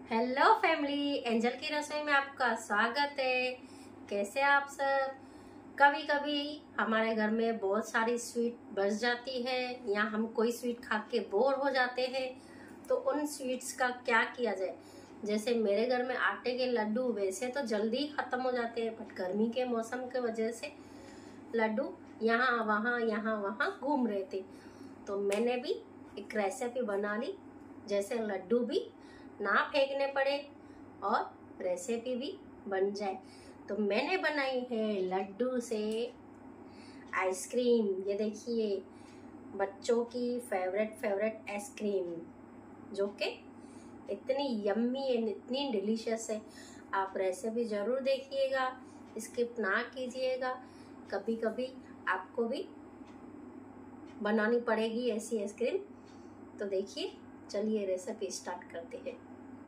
Hello family, angel की रसोई में आपका स्वागत है। कैसे आप सब? कभी कभी हमारे घर में बहुत सारी स्वीट बच जाती है या हम कोई स्वीट खा के बोर हो जाते हैं, तो उन स्वीट्स का क्या किया जाए। जैसे मेरे घर में आटे के लड्डू वैसे तो जल्दी खत्म हो जाते हैं, बट गर्मी के मौसम के वजह से लड्डू यहाँ वहाँ घूम रहे थे, तो मैंने भी एक रेसिपी बना ली जैसे लड्डू भी ना फेंकने पड़े और रेसिपी भी बन जाए। तो मैंने बनाई है लड्डू से आइसक्रीम। ये देखिए, बच्चों की फेवरेट आइसक्रीम, जो कि इतनी यम्मी एंड इतनी डिलीशियस है। आप रेसिपी ज़रूर देखिएगा, स्किप ना कीजिएगा। कभी कभी आपको भी बनानी पड़ेगी ऐसी आइसक्रीम। तो देखिए, चलिए रेसिपी स्टार्ट करते हैं।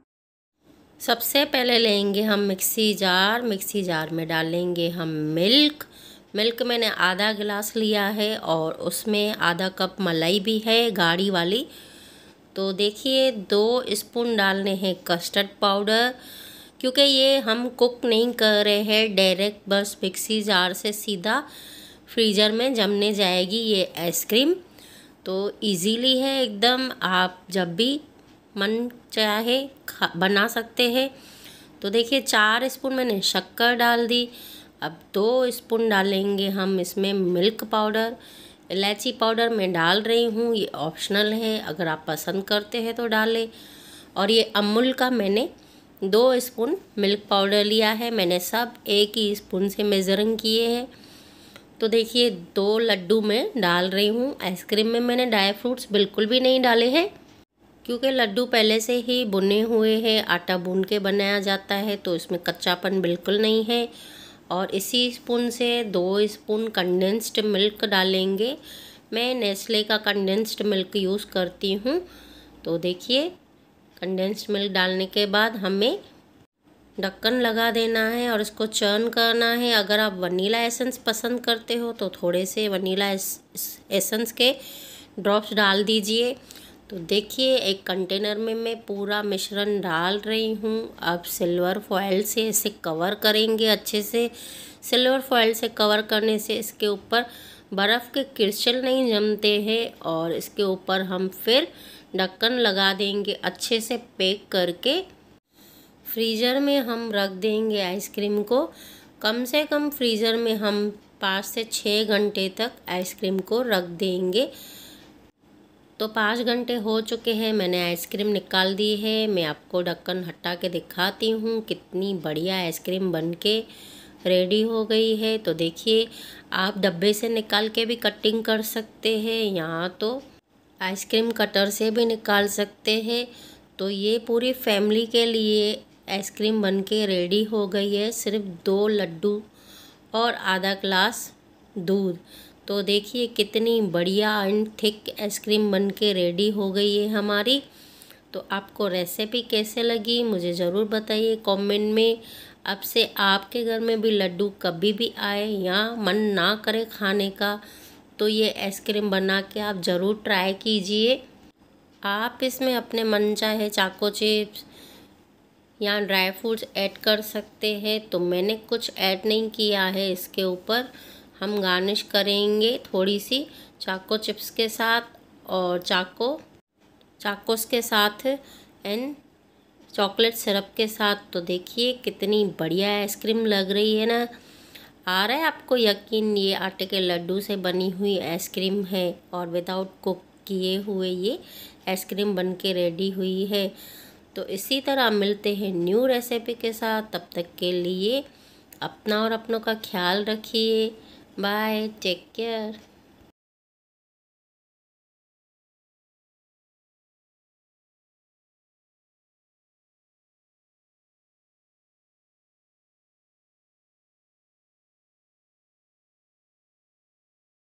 सबसे पहले लेंगे हम मिक्सी जार में डालेंगे हम मिल्क मैंने आधा गिलास लिया है और उसमें आधा कप मलाई भी है गाढ़ी वाली। तो देखिए 2 स्पून डालने हैं कस्टर्ड पाउडर, क्योंकि ये हम कुक नहीं कर रहे हैं, डायरेक्ट बस मिक्सी जार से सीधा फ्रीज़र में जमने जाएगी ये आइसक्रीम। तो इजीली है एकदम, आप जब भी मन चाहे बना सकते हैं। तो देखिए 4 स्पून मैंने शक्कर डाल दी। अब 2 स्पून डालेंगे हम इसमें मिल्क पाउडर। इलायची पाउडर मैं डाल रही हूँ, ये ऑप्शनल है, अगर आप पसंद करते हैं तो डालें। और ये अमूल का मैंने 2 स्पून मिल्क पाउडर लिया है, मैंने सब एक ही स्पून से मेज़रिंग किए हैं। तो देखिए 2 लड्डू मैं डाल रही हूँ। आइसक्रीम में मैंने ड्राई फ्रूट्स बिल्कुल भी नहीं डाले हैं, क्योंकि लड्डू पहले से ही बुने हुए हैं, आटा भून के बनाया जाता है, तो इसमें कच्चापन बिल्कुल नहीं है। और इसी स्पून से 2 स्पून कंडेंस्ड मिल्क डालेंगे। मैं नेस्ले का कंडेंस्ड मिल्क यूज़ करती हूँ। तो देखिए कंडेंस्ड मिल्क डालने के बाद हमें ढक्कन लगा देना है और इसको चर्न करना है। अगर आप वनीला एसेंस पसंद करते हो तो थोड़े से वनीला एसेंस के ड्रॉप्स डाल दीजिए। तो देखिए एक कंटेनर में मैं पूरा मिश्रण डाल रही हूँ। अब सिल्वर फॉयल से इसे कवर करेंगे अच्छे से। सिल्वर फॉयल से कवर करने से इसके ऊपर बर्फ़ के क्रिस्टल नहीं जमते हैं और इसके ऊपर हम फिर ढक्कन लगा देंगे अच्छे से पैक करके। फ्रीज़र में हम रख देंगे आइसक्रीम को। कम से कम फ्रीज़र में हम 5 से 6 घंटे तक आइसक्रीम को रख देंगे। तो 5 घंटे हो चुके हैं, मैंने आइसक्रीम निकाल दी है। मैं आपको ढक्कन हटा के दिखाती हूँ कितनी बढ़िया आइसक्रीम बनके रेडी हो गई है। तो देखिए आप डब्बे से निकाल के भी कटिंग कर सकते हैं, यहाँ तो आइसक्रीम कटर से भी निकाल सकते हैं। तो ये पूरी फैमिली के लिए आइसक्रीम बनके रेडी हो गई है, सिर्फ 2 लड्डू और आधा ग्लास दूध। तो देखिए कितनी बढ़िया एंड थिक आइसक्रीम बनके रेडी हो गई है हमारी। तो आपको रेसिपी कैसे लगी मुझे ज़रूर बताइए कमेंट में। अब से आपके घर में भी लड्डू कभी भी आए या मन ना करे खाने का, तो ये आइसक्रीम बना के आप ज़रूर ट्राई कीजिए। आप इसमें अपने मन चाहे चाको चिप्स या ड्राई फ्रूट्स ऐड कर सकते हैं, तो मैंने कुछ ऐड नहीं किया है। इसके ऊपर हम गार्निश करेंगे थोड़ी सी चाको चिप्स के साथ और चाकोस के साथ एंड चॉकलेट सिरप के साथ। तो देखिए कितनी बढ़िया आइसक्रीम लग रही है ना। आ रहा है आपको यकीन, ये आटे के लड्डू से बनी हुई आइसक्रीम है और विदाउट कुक किए हुए ये आइसक्रीम बनके रेडी हुई है। तो इसी तरह मिलते हैं न्यू रेसिपी के साथ। तब तक के लिए अपना और अपनों का ख्याल रखिए। Bye, take care.